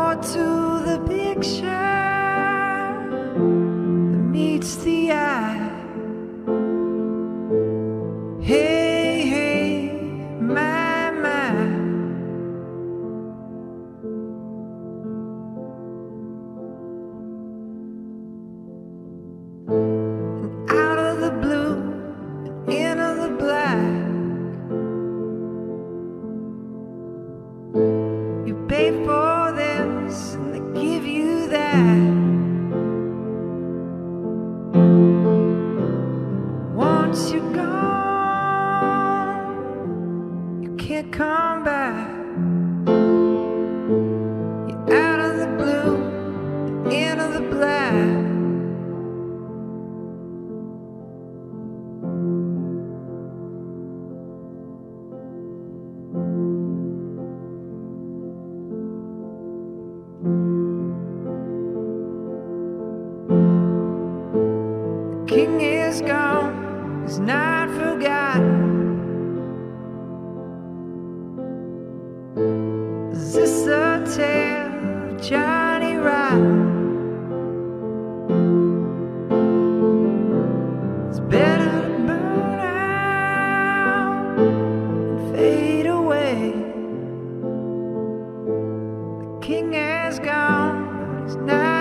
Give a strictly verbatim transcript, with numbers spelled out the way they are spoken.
more to the picture that meets the eye. Hey, hey, my, my. And out of the blue and into the black, you pay for this and they give you that. Once you're gone, you can't come back. You're out of the blue and into the black. The king is gone, he's not forgotten. Is this a tale of Johnny Rotten? It's better to burn out and fade away. The king has gone, but he's not